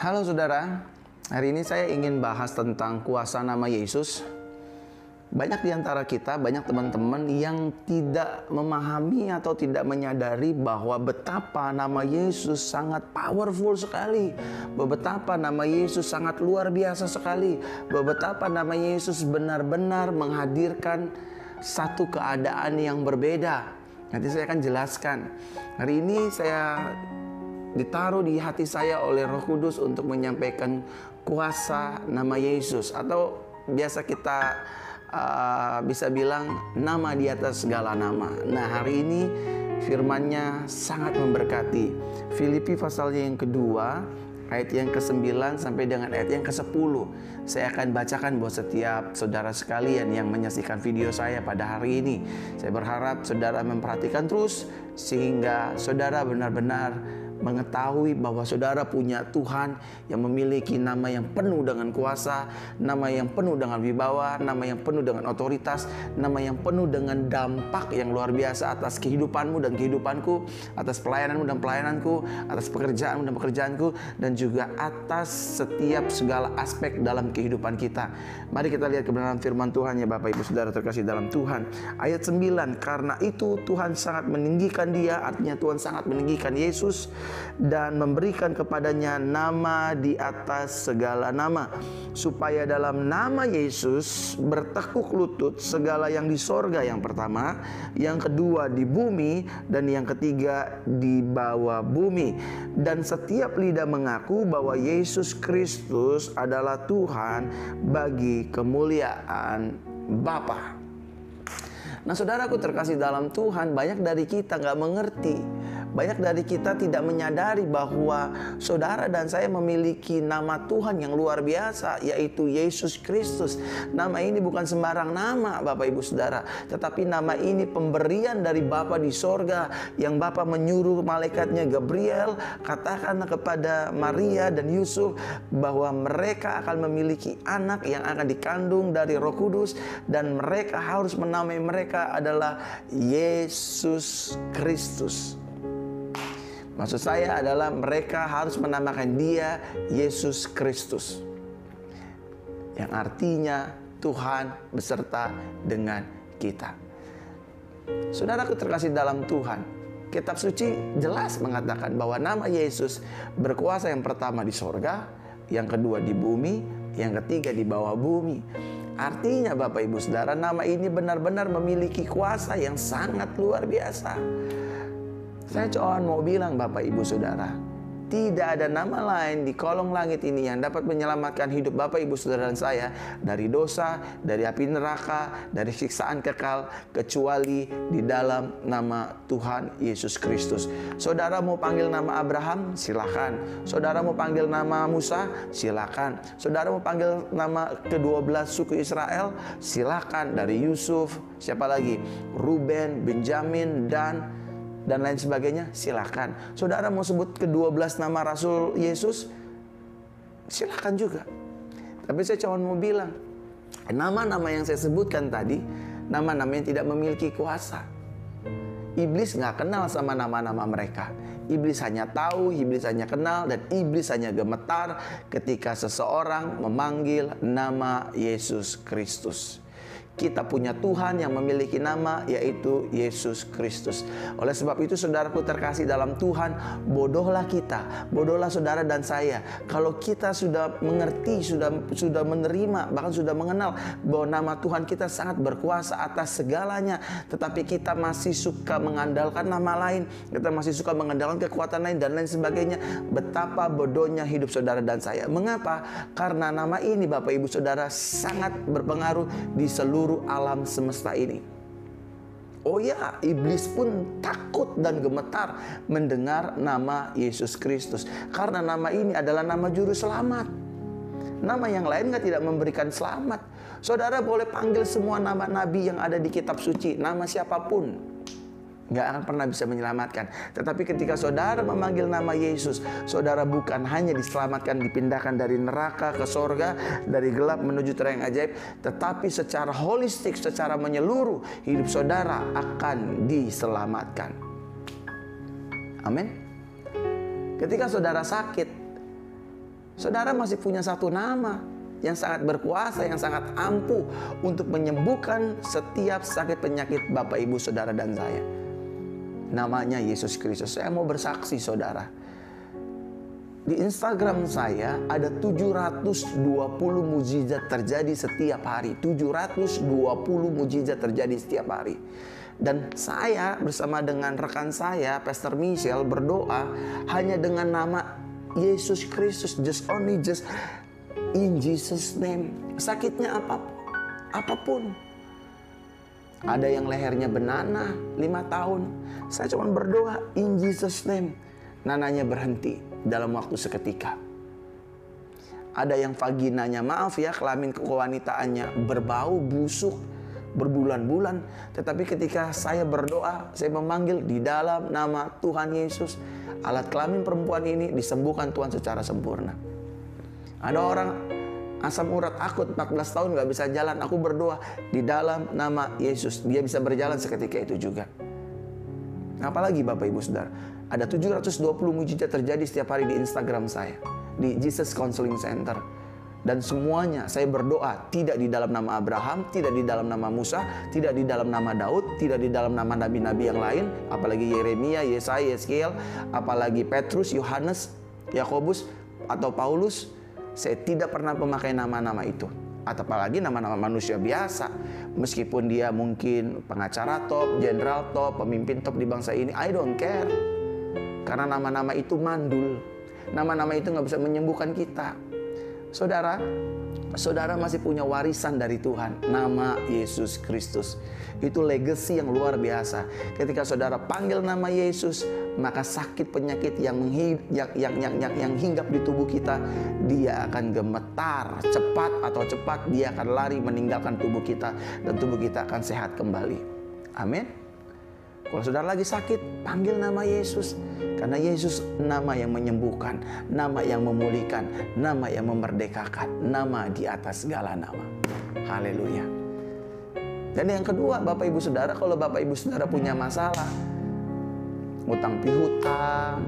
Halo saudara, hari ini saya ingin bahas tentang kuasa nama Yesus. Banyak di antara kita, banyak teman-teman yang tidak memahami atau tidak menyadari bahwa betapa nama Yesus sangat powerful sekali, betapa nama Yesus sangat luar biasa sekali, betapa nama Yesus benar-benar menghadirkan satu keadaan yang berbeda. Nanti saya akan jelaskan. Hari ini saya ditaruh di hati saya oleh Roh Kudus untuk menyampaikan kuasa nama Yesus, atau biasa kita bisa bilang nama di atas segala nama. Nah, hari ini firman-Nya sangat memberkati. Filipi pasalnya yang kedua, ayat yang ke-9 sampai dengan ayat yang ke-10. Saya akan bacakan buat setiap saudara sekalian yang menyaksikan video saya pada hari ini. Saya berharap saudara memperhatikan terus, sehingga saudara benar-benar mengetahui bahwa saudara punya Tuhan yang memiliki nama yang penuh dengan kuasa, nama yang penuh dengan wibawa, nama yang penuh dengan otoritas, nama yang penuh dengan dampak yang luar biasa atas kehidupanmu dan kehidupanku, atas pelayananmu dan pelayananku, atas pekerjaanmu dan pekerjaanku, dan juga atas setiap segala aspek dalam kehidupan kita. Mari kita lihat kebenaran firman Tuhan ya Bapak Ibu Saudara terkasih dalam Tuhan. Ayat 9, karena itu Tuhan sangat meninggikan dia, artinya Tuhan sangat meninggikan Yesus, dan memberikan kepadanya nama di atas segala nama, supaya dalam nama Yesus bertekuk lutut segala yang di sorga yang pertama, yang kedua di bumi, dan yang ketiga di bawah bumi, dan setiap lidah mengaku bahwa Yesus Kristus adalah Tuhan bagi kemuliaan Bapa. Nah, saudaraku terkasih dalam Tuhan, banyak dari kita nggak mengerti. Banyak dari kita tidak menyadari bahwa saudara dan saya memiliki nama Tuhan yang luar biasa, yaitu Yesus Kristus. Nama ini bukan sembarang nama Bapak Ibu Saudara, tetapi nama ini pemberian dari Bapa di sorga, yang Bapa menyuruh malaikatnya Gabriel, katakanlah kepada Maria dan Yusuf bahwa mereka akan memiliki anak yang akan dikandung dari Roh Kudus, dan mereka harus menamai mereka adalah Yesus Kristus. Maksud saya adalah mereka harus menamakan dia Yesus Kristus, yang artinya Tuhan beserta dengan kita. Saudaraku terkasih dalam Tuhan, kitab suci jelas mengatakan bahwa nama Yesus berkuasa, yang pertama di sorga, yang kedua di bumi, yang ketiga di bawah bumi. Artinya Bapak Ibu Saudara, nama ini benar-benar memiliki kuasa yang sangat luar biasa. Saya cuma mau bilang Bapak Ibu Saudara, tidak ada nama lain di kolong langit ini yang dapat menyelamatkan hidup Bapak Ibu Saudara dan saya dari dosa, dari api neraka, dari siksaan kekal, kecuali di dalam nama Tuhan Yesus Kristus. Saudara mau panggil nama Abraham, silakan. Saudara mau panggil nama Musa, silakan. Saudara mau panggil nama ke-12 suku Israel, silakan. Dari Yusuf, siapa lagi? Ruben, Benjamin, dan lain sebagainya, silakan. Saudara mau sebut ke-12 nama Rasul Yesus, silakan juga. Tapi saya cuma mau bilang, nama-nama yang saya sebutkan tadi, nama-nama yang tidak memiliki kuasa. Iblis nggak kenal sama nama-nama mereka. Iblis hanya tahu, iblis hanya kenal, dan iblis hanya gemetar ketika seseorang memanggil nama Yesus Kristus. Kita punya Tuhan yang memiliki nama, yaitu Yesus Kristus. Oleh sebab itu saudaraku terkasih dalam Tuhan, bodohlah kita, bodohlah saudara dan saya, kalau kita sudah mengerti, sudah menerima, bahkan sudah mengenal bahwa nama Tuhan kita sangat berkuasa atas segalanya, tetapi kita masih suka mengandalkan nama lain, kita masih suka mengandalkan kekuatan lain dan lain sebagainya. Betapa bodohnya hidup saudara dan saya. Mengapa? Karena nama ini Bapak Ibu Saudara sangat berpengaruh di seluruh alam semesta ini. Oh ya, iblis pun takut dan gemetar mendengar nama Yesus Kristus, karena nama ini adalah nama juru selamat. Nama yang lain tidak memberikan selamat. Saudara boleh panggil semua nama nabi yang ada di kitab suci, nama siapapun, nggak akan pernah bisa menyelamatkan. Tetapi ketika saudara memanggil nama Yesus, saudara bukan hanya diselamatkan, dipindahkan dari neraka ke sorga, dari gelap menuju terang yang ajaib, tetapi secara holistik, secara menyeluruh, hidup saudara akan diselamatkan. Amin. Ketika saudara sakit, Saudara masih punya satu nama yang sangat berkuasa, yang sangat ampuh untuk menyembuhkan setiap sakit penyakit Bapak, Ibu, Saudara, dan saya. Namanya Yesus Kristus. Saya mau bersaksi, saudara. Di Instagram saya ada 720 mujizat terjadi setiap hari. 720 mujizat terjadi setiap hari. Dan saya bersama dengan rekan saya, Pastor Michelle, berdoa hanya dengan nama Yesus Kristus. Just in Jesus name. Sakitnya apapun. Ada yang lehernya benana 5 tahun. Saya cuma berdoa in Jesus name. Nananya berhenti dalam waktu seketika. Ada yang vaginanya, maaf ya, kelamin kewanitaannya berbau, busuk berbulan-bulan. Tetapi ketika saya berdoa, saya memanggil di dalam nama Tuhan Yesus, alat kelamin perempuan ini disembuhkan Tuhan secara sempurna. Ada orang asam urat akut 14 tahun gak bisa jalan. Aku berdoa di dalam nama Yesus, dia bisa berjalan seketika itu juga. Apalagi Bapak, Ibu, Saudara, ada 720 mujizat terjadi setiap hari di Instagram saya, di Jesus Counseling Center. Dan semuanya saya berdoa tidak di dalam nama Abraham, tidak di dalam nama Musa, tidak di dalam nama Daud, tidak di dalam nama nabi-nabi yang lain, apalagi Yeremia, Yesaya, Yeskiel, apalagi Petrus, Yohanes, Yakobus, atau Paulus. Saya tidak pernah memakai nama-nama itu. Atau apalagi nama-nama manusia biasa. Meskipun dia mungkin pengacara top, jenderal top, pemimpin top di bangsa ini, I don't care. Karena nama-nama itu mandul. Nama-nama itu gak bisa menyembuhkan kita. Saudara masih punya warisan dari Tuhan, nama Yesus Kristus. Itu legacy yang luar biasa. Ketika saudara panggil nama Yesus, maka sakit penyakit yang hinggap di tubuh kita, dia akan gemetar. Cepat dia akan lari meninggalkan tubuh kita, dan tubuh kita akan sehat kembali. Amin. Kalau saudara lagi sakit, panggil nama Yesus. Karena Yesus nama yang menyembuhkan, nama yang memulihkan, nama yang memerdekakan, nama di atas segala nama. Haleluya. Dan yang kedua, Bapak Ibu Saudara, kalau Bapak Ibu Saudara punya masalah, utang piutang,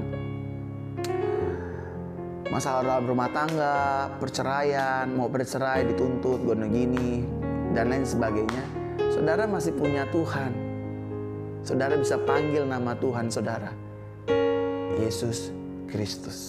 masalah dalam rumah tangga, perceraian, mau bercerai, dituntut, gini, dan lain sebagainya, saudara masih punya Tuhan. Saudara bisa panggil nama Tuhan saudara, Yesus Kristus.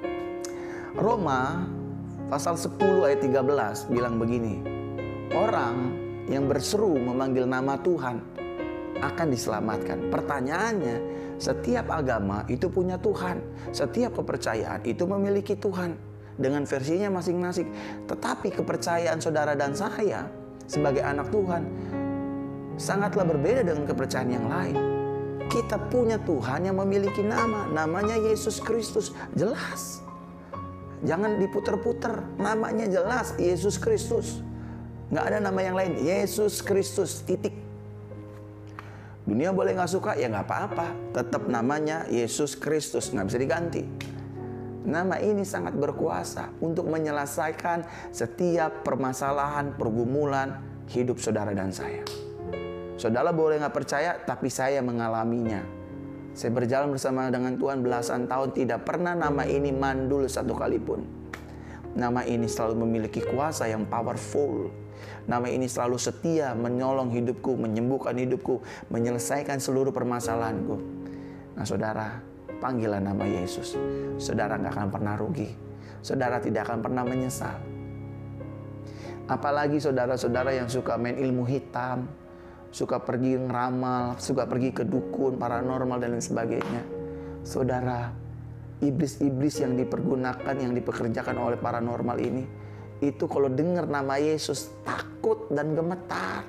Roma pasal 10 ayat 13 bilang begini, orang yang berseru memanggil nama Tuhan akan diselamatkan. Pertanyaannya, setiap agama itu punya Tuhan, setiap kepercayaan itu memiliki Tuhan dengan versinya masing-masing. Tetapi kepercayaan saudara dan saya sebagai anak Tuhan sangatlah berbeda dengan kepercayaan yang lain. Kita punya Tuhan yang memiliki nama, namanya Yesus Kristus. Jelas, jangan diputer-puter, namanya jelas Yesus Kristus. Nggak ada nama yang lain, Yesus Kristus, titik. Dunia boleh nggak suka, ya nggak apa-apa, tetap namanya Yesus Kristus, nggak bisa diganti. Nama ini sangat berkuasa untuk menyelesaikan setiap permasalahan, pergumulan hidup saudara dan saya. Saudara boleh nggak percaya, tapi saya mengalaminya. Saya berjalan bersama dengan Tuhan belasan tahun, tidak pernah nama ini mandul satu kali pun. Nama ini selalu memiliki kuasa yang powerful. Nama ini selalu setia menolong hidupku, menyembuhkan hidupku, menyelesaikan seluruh permasalahanku. Nah saudara, panggilah nama Yesus. Saudara nggak akan pernah rugi. Saudara tidak akan pernah menyesal. Apalagi saudara-saudara yang suka main ilmu hitam, suka pergi ngeramal, suka pergi ke dukun, paranormal dan lain sebagainya. Saudara, iblis-iblis yang dipergunakan, yang dipekerjakan oleh paranormal ini, itu kalau dengar nama Yesus takut dan gemetar.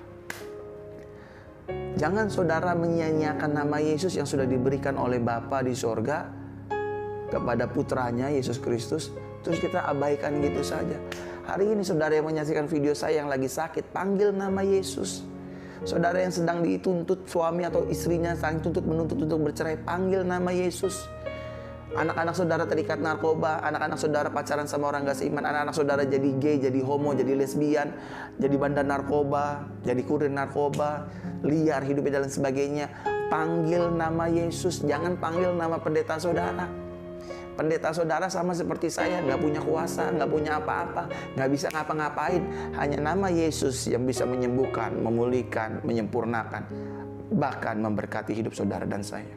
Jangan saudara menyia-nyiakan nama Yesus yang sudah diberikan oleh Bapa di sorga kepada putranya Yesus Kristus, terus kita abaikan gitu saja. Hari ini saudara yang menyaksikan video saya yang lagi sakit, panggil nama Yesus. Saudara yang sedang dituntut, suami atau istrinya saling menuntut untuk bercerai, panggil nama Yesus. Anak-anak saudara terikat narkoba, anak-anak saudara pacaran sama orang gak seiman, anak-anak saudara jadi gay, jadi homo, jadi lesbian, jadi bandar narkoba, jadi kurir narkoba, liar hidupnya dan sebagainya. Panggil nama Yesus, jangan panggil nama pendeta saudara. Pendeta saudara sama seperti saya, nggak punya kuasa, nggak punya apa-apa, nggak bisa ngapa-ngapain. Hanya nama Yesus yang bisa menyembuhkan, memulihkan, menyempurnakan, bahkan memberkati hidup saudara dan saya.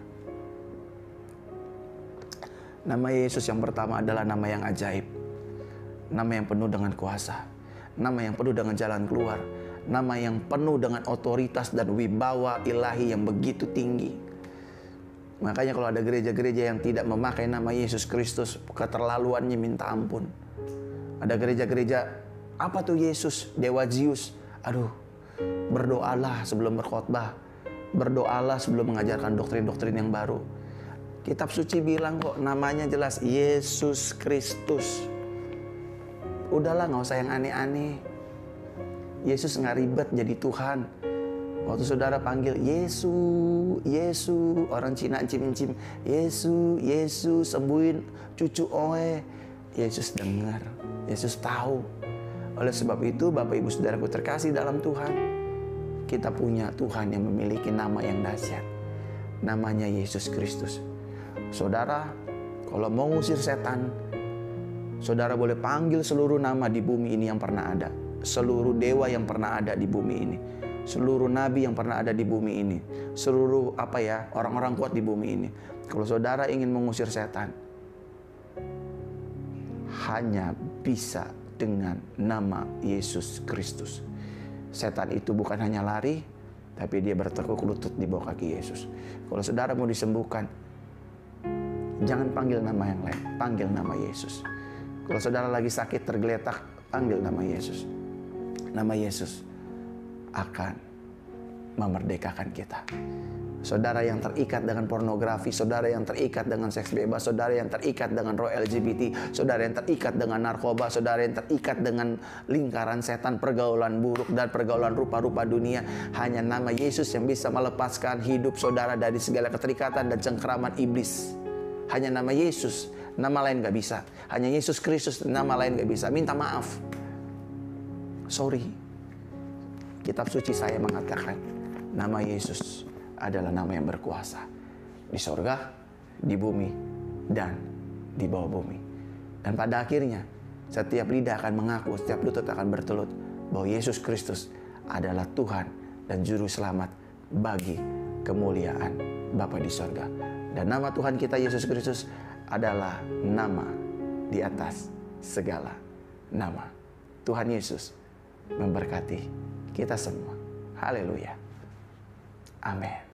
Nama Yesus yang pertama adalah nama yang ajaib, nama yang penuh dengan kuasa, nama yang penuh dengan jalan keluar, nama yang penuh dengan otoritas dan wibawa ilahi yang begitu tinggi. Makanya kalau ada gereja-gereja yang tidak memakai nama Yesus Kristus, keterlaluannya minta ampun. Ada gereja-gereja, apa tuh Yesus, Dewa Zeus? Aduh, berdoalah sebelum berkhotbah, berdoalah sebelum mengajarkan doktrin-doktrin yang baru. Kitab suci bilang kok namanya jelas, Yesus Kristus. Udahlah, nggak usah yang aneh-aneh. Yesus nggak ribet jadi Tuhan. Waktu saudara panggil Yesu, Yesu, orang Cina encim-encim, Yesu, Yesus, sembuhin cucu Oe. Yesus dengar, Yesus tahu. Oleh sebab itu, Bapak Ibu Saudaraku terkasih dalam Tuhan, kita punya Tuhan yang memiliki nama yang dahsyat. Namanya Yesus Kristus. Saudara, kalau mau ngusir setan, saudara boleh panggil seluruh nama di bumi ini yang pernah ada. Seluruh dewa yang pernah ada di bumi ini. Seluruh nabi yang pernah ada di bumi ini. Seluruh orang-orang kuat di bumi ini. Kalau saudara ingin mengusir setan, hanya bisa dengan nama Yesus Kristus. Setan itu bukan hanya lari, tapi dia bertekuk lutut di bawah kaki Yesus. Kalau saudara mau disembuhkan, jangan panggil nama yang lain, panggil nama Yesus. Kalau saudara lagi sakit, tergeletak, panggil nama Yesus. Nama Yesus akan memerdekakan kita. Saudara yang terikat dengan pornografi, saudara yang terikat dengan seks bebas, saudara yang terikat dengan roh LGBT, saudara yang terikat dengan narkoba, saudara yang terikat dengan lingkaran setan, pergaulan buruk dan pergaulan rupa-rupa dunia, hanya nama Yesus yang bisa melepaskan hidup saudara dari segala keterikatan dan cengkeraman iblis. Hanya nama Yesus, nama lain gak bisa. Hanya Yesus Kristus, nama lain gak bisa. Minta maaf. Sorry. Kitab suci saya mengatakan, nama Yesus adalah nama yang berkuasa. Di sorga, di bumi, dan di bawah bumi. Dan pada akhirnya, setiap lidah akan mengaku, setiap lutut akan bertelut, bahwa Yesus Kristus adalah Tuhan dan Juru Selamat bagi kemuliaan Bapa di sorga. Dan nama Tuhan kita Yesus Kristus adalah nama di atas segala nama. Tuhan Yesus memberkati kita semua. Haleluya. Amin.